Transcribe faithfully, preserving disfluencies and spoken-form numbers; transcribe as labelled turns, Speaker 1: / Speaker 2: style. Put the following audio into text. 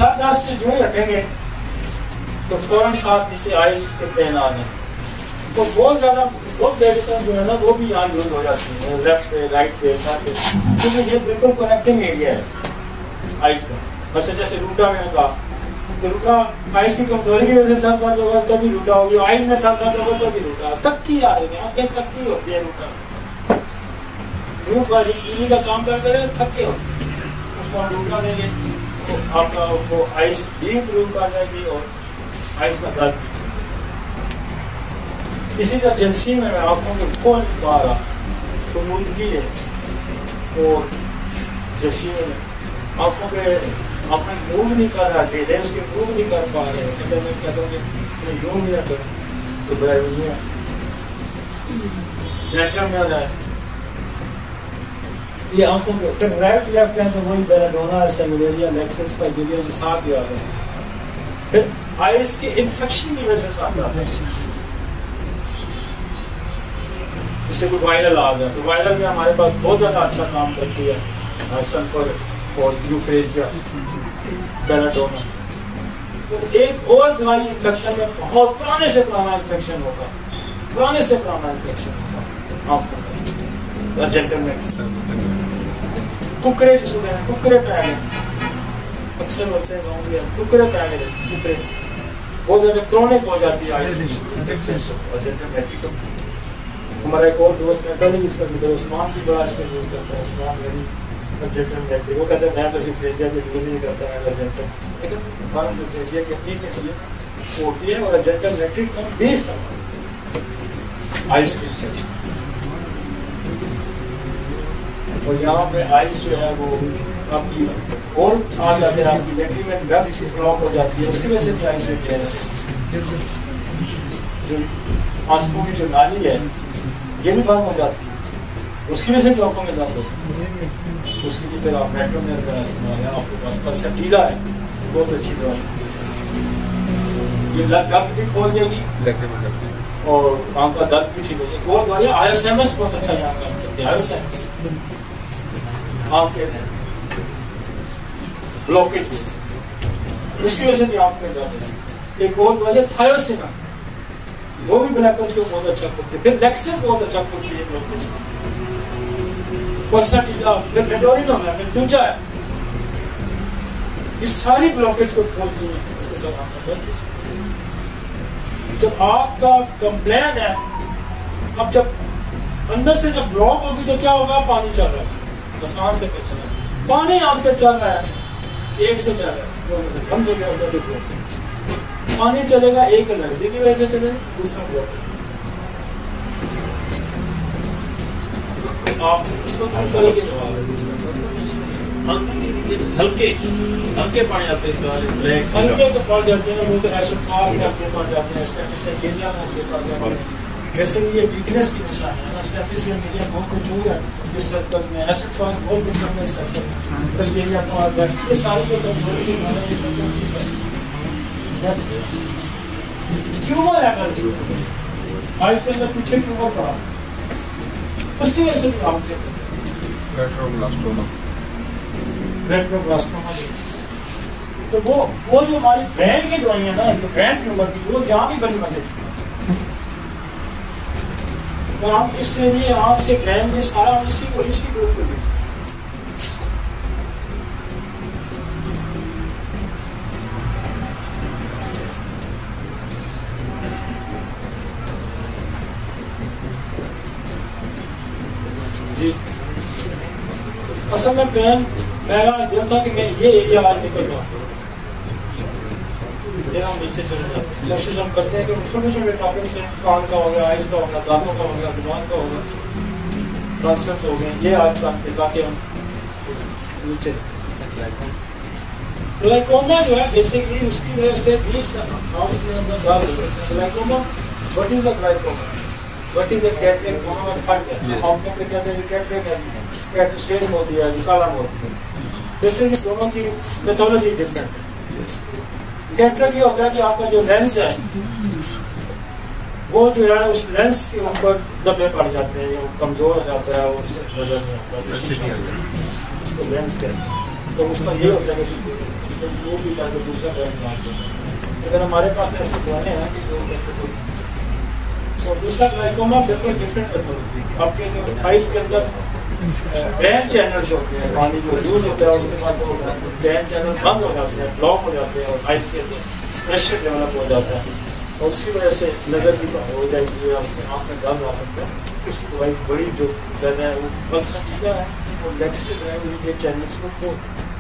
Speaker 1: सात दस से जो रखेंगे तो फौरन साथ नीचे आइस के पेन आ गए, तो बहुत ज़्यादा बहुत मेडिसिन जो है ना वो भी यहाँ यूज हो जाती है, लेफ्ट पे राइट पे साथ पे, क्योंकि ये बिल्कुल कनेक्टिंग एरिया है आइस का। बस जैसे रूटा में होगा तो रूटा आइस की कमजोरी की वजह से सर दर्द होगा तभी रूटा होगी, आइस में सर दर्द होगा तभी रूटा, तक्की आ रही है आंखें तक्की होती है रूटा, धूप वाली कीली का काम करते रहे थके हो, उसको हम रूटा देंगे तो आपका वो आइस भी इम्प्रूव आ जाएगी और आइस का दर्द भी। इसी तरह एजेंसी में मैं आँखों को खोल पा रहा तो मुर्गी है और जैसी में आँखों के आपने मूव नहीं कर रहा थे उसके मूव नहीं कर पा रहे हैं, कहते मैं कहता हूँ कि यूँ नहीं ना करूँ तो बड़ा नहीं है नेचर में आ जाए ये आँखों को फिर राइट लेफ्ट है तो वही बेलाडोना सेमिलेरिया लेक्सिस पर गिलिया के साथ ही आते हैं। फिर आइस के इन्फेक्शन की वजह से आते हैं, जिससे कोई वायरल आ गया तो वायरल में हमारे पास बहुत ज़्यादा अच्छा काम करती है सल्फर और यूफ्रेजिया बेलाडोना। तो एक और दवाई इन्फेक्शन में बहुत पुराने से पुराना इन्फेक्शन होगा, पुराने से पुराना इन्फेक्शन होगा आपको अर्जेंटन में कुकरे जिसको कहते हैं कुकरे पैगे, अक्सर होते हैं गाँव में कुकरे पैगे, कुकरे बहुत ज़्यादा क्रोनिक हो जाती है अर्जेंटन में। हमारा एक और दोस्त है कल यूज़ करते थे उस्मान की बड़ा इसका यूज़ करता है, उस्मान गनी अर्जेंटन में वो कहते हैं मैं तो यूफ्रेजिया के यूज़ नहीं करता मैं अर्जेंटन, लेकिन फॉरन यूफ्रेजिया की अपनी कैसी होती है और अर्जेंटन मैट्रिक का बेस था आइस की इन्फेक्शन। और यहाँ पे आइस जो है वो आपकी और आ जाते हैं, आपकी लेट्रिन गट ब्लॉक हो जाती है, उसकी वजह से भी आइस में किया है, जो आंसुओं की जो नाली है ये भी बंद हो जाती है, उसकी वजह से भी आंखों में दर्द होता है। उसके लिए फिर आप मेट्रोमेर का इस्तेमाल है, आपके पास परसेप्टिला है बहुत अच्छी दवा, ये गट भी खोल देगी और आंख का दर्द भी ठीक हो जाएगी। और दवाई आयोसेमस बहुत अच्छा यहाँ काम करती है, आयोसेमस आँख के ब्लॉकेज उसकी वजह से भी आँख में दर्द है। एक और दवाई है थायोसिना, वो भी ब्लैकज को बहुत अच्छा करती है। फिर लेक्सिस बहुत अच्छा करती है ब्लॉकेज, परसेप्टिला, फिर मेडोरिनम है, फिर दूजा है, इस सारी ब्लॉकेज को खोलती है उसके साथ आँख में दर्द। जब आपका कंप्लेन है, अब जब अंदर से जब ब्लॉक होगी तो क्या होगा, पानी चल रहा है आसान से चल रहा है, पानी आँख से चल रहा है, एक से चल रहा है, समझो क्या पानी चलेगा एक एनर्जी की वजह से चलेगा, दूसरा ब्लॉक आप उसको करेंगे हल्के हल्के पानी आते हैं, हल्के तो पड़ जाते हैं वो तो एसिड फास्ट में आपके पड़ जाते हैं, स्टेफिसियन में आपके पड़ जाते हैं। वैसे भी ये वीकनेस की निशान है ना, स्टेफिसियन एरिया बहुत कुछ हो गया इस सर्कल में, एसिड फास्ट बहुत कुछ है इस सर्कल में, तो एरिया पड़ गया, ये सारी जो कमजोरी की है ये सब ट्यूमर है अगर आज के अंदर पीछे ट्यूमर पड़ा उसकी वजह से भी आपके रेट्रोब्लास्टोमा रेट्रोब्लास्टोमा तो वो वो जो हमारी ब्रेन की दवाइयाँ ना, जो ब्रेन ट्यूमर की वो जहाँ भी बड़ी मदद तो आप इसलिए आँख से ब्रेन में सारा इसी को इसी ग्रुप को असल में प्लान मेरा दिल था कि मैं ये एरिया आज निकल जाऊँ, फिर हम नीचे चले जाते हैं। कोशिश हम करते हैं कि छोटे छोटे टॉपिक से कान का हो गया, आइस का हो गया, दांतों का हो गया, दिमाग का हो गया, ट्रांसफर्स हो गए, ये आज काम के ताकि हम नीचे ग्लाइकोमा जो है बेसिकली उसकी वजह से बीस glaucoma what is the glaucoma what is the cataract दोनों में फर्क है। हम कहते हैं कि कैटरेक्ट है, कैटरेक्ट शेड होती है, काला होती है, बेसिकली दोनों की पैथोलॉजी डिफरेंट है। कैटरेक्ट ये होता है कि आपका जो लेंस है वो जो है उस लेंस के ऊपर दबे पड़ जाते हैं, वो कमजोर हो जाता है, उससे नजर नहीं आता, उसको लेंस कहते हैं। तो उसका ये होता है कि तो वो भी लाकर दूसरा गर्म डाल देते हैं। अगर हमारे पास ऐसे दवाएँ हैं कि जो तो दूसरा ग्लाइकोमा बिल्कुल डिफरेंट मेथड होती है। आपके जो आइस के अंदर ब्रेन चैनल्स होते हैं, पानी जो यूज होता है उसके बाद वो ब्रेन चैनल बंद हो जाते हैं, ब्लॉक हो जाते हैं और आइस के अंदर प्रेशर डेवलप हो जाता है और उसकी वजह से नज़र भी हो जाएगी या उसके आँख में दर्द आ सकता है। उसकी दवाई बड़ी जो ज़्यादा है वो बस है और लेक्सिस है, ये चैनल्स को